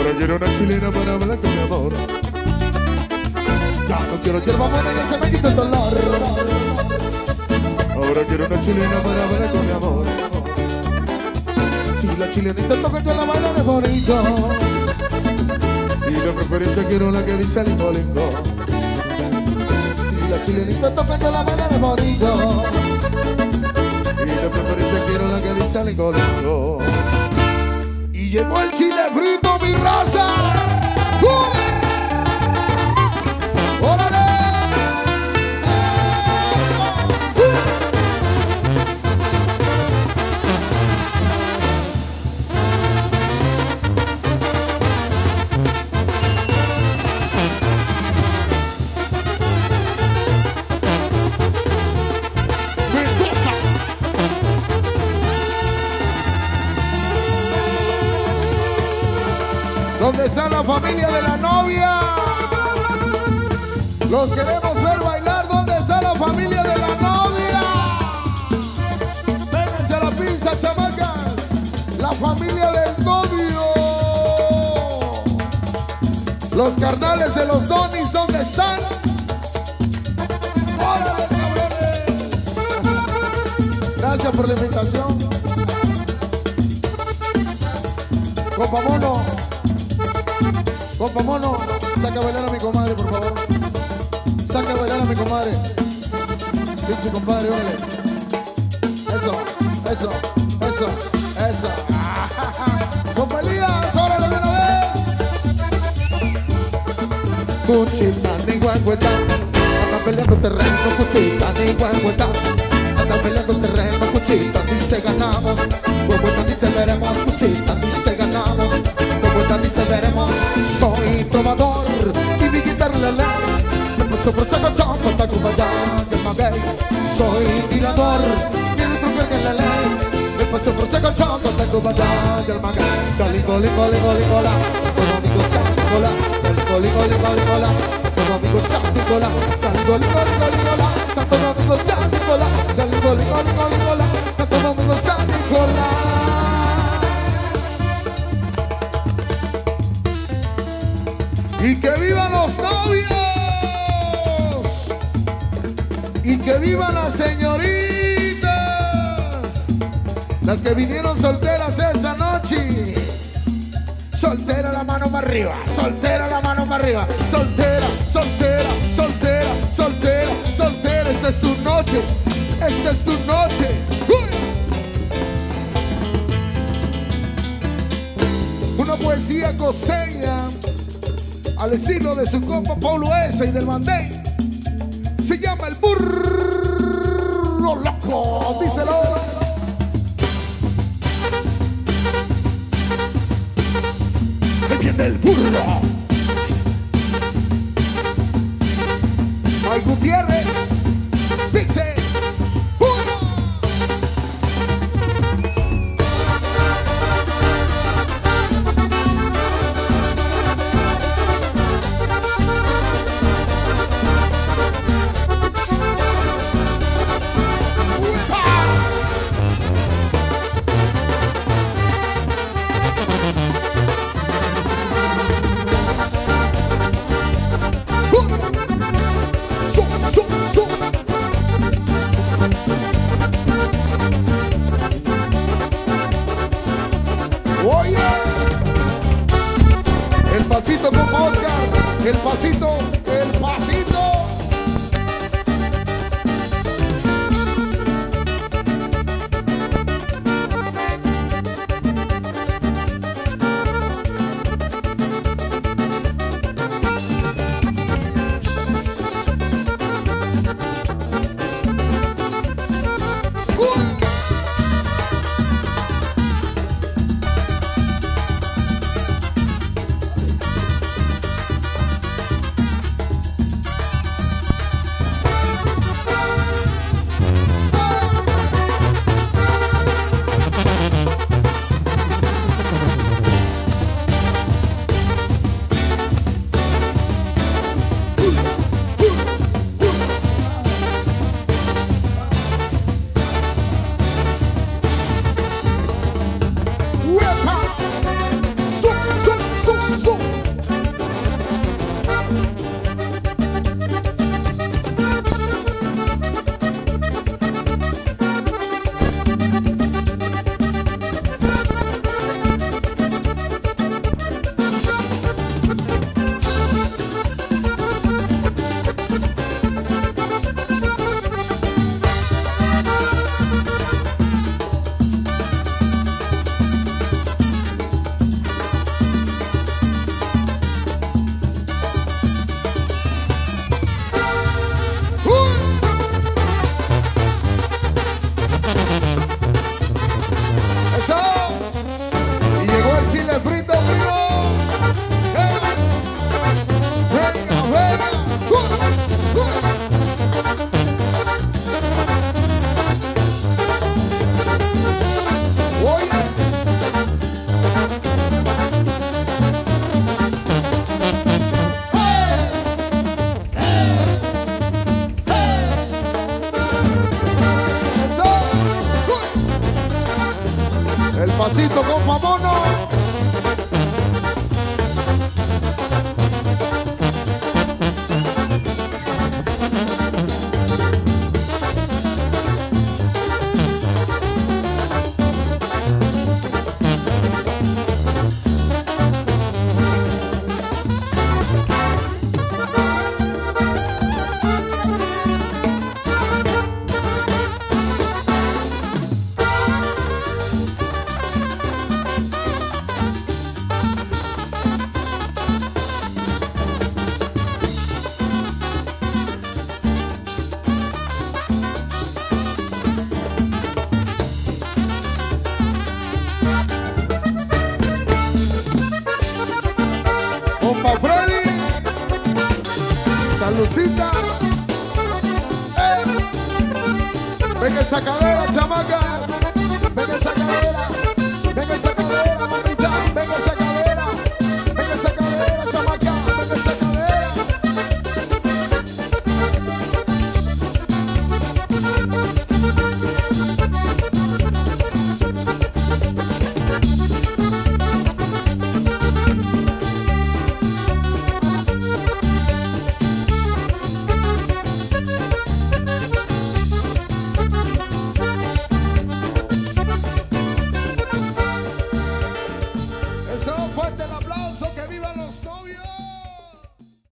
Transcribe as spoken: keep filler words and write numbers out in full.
Ahora quiero una chilena para hablar con mi amor. Ya no quiero hierba buena, ya se me quita el dolor. Ahora quiero una chilena para bailar con mi amor. Si la chilenita toca, yo la bailaré bonito. Y de preferencia quiero la que dice lingo lingo. Si la chilenita toca, yo la bailaré bonito. Y de preferencia quiero la que dice lingo lingo. Y llegó el chile frito, mi raza. ¡Uh! ¡Órale! ¿Dónde está la familia de la novia? Los queremos ver bailar. ¿Dónde está la familia de la novia? Vénganse a la pizza, chamacas. La familia del novio. Los carnales de los donis, ¿dónde están? ¡Órale, cabrones! Gracias por la invitación. Compa Mono. Compa Mono, saca a bailar a mi comadre, por favor. Saca a bailar a mi comadre. Pinche compadre, órale. Eso, eso, eso, eso. Compa Elías, órale de una vez. Cuchita ni guangueta, anda peleando terreno, cuchita ni guangueta. Anda peleando terreno, cuchita, dice ganamos. Guangueta dice veremos, cuchita dice ganamos. Guangueta dice veremos. Soy trovador y mi guitarra la ley. Me paso por saco chombo hasta Cubayán del Maguey. Soy tirador y el truco que la ley. Me paso por saco chombo hasta Cubayán del Maguey. Galingo, lingo, lingo, lingo, la. Santo Domingo, Santo la. Galingo, lingo, lingo, lingo, la. Santo Domingo, Santo la. Santo lingo, lingo, lingo, la. Santo Domingo, Santo la. Galingo, lingo, lingo, lingo, la. Santo Domingo, Santo la. Y que vivan los novios. Y que vivan las señoritas. Las que vinieron solteras esta noche. Soltera la mano para arriba. Soltera la mano para arriba. Soltera, soltera, soltera, soltera, soltera. Esta es tu noche. Esta es tu noche. ¡Uy! Una poesía costeña al estilo de su compa Paulo S. y del Bandey. Se llama el burro loco. Díselo. Ahí viene el burro. Ay, Gutiérrez. Pixel. pasito con Oscar, el pasito, el pasito. vámonos. Compa Freddy, saludcita. Eh. Ve que esa cadera, chamaca.